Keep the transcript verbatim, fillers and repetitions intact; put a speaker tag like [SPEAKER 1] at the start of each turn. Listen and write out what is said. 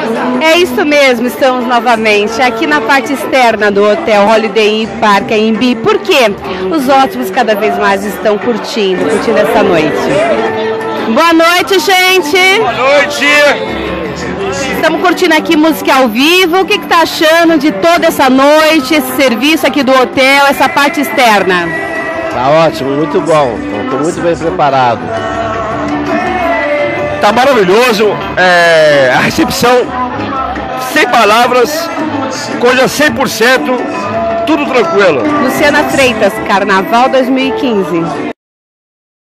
[SPEAKER 1] É isso mesmo, estamos novamente aqui na parte externa do Hotel Holiday Inn Park em Imbi. Por quê? Os hóspedes cada vez mais estão curtindo, curtindo essa noite. Boa noite, gente!
[SPEAKER 2] Boa noite!
[SPEAKER 1] Estamos curtindo aqui música ao vivo. O que está achando de toda essa noite, esse serviço aqui do hotel, essa parte externa?
[SPEAKER 3] Tá ótimo, muito bom. Estou muito bem preparado.
[SPEAKER 2] Tá maravilhoso. É, a recepção, sem palavras, coisa cem por cento, tudo tranquilo.
[SPEAKER 1] Luciana Freitas, Carnaval dois mil e quinze.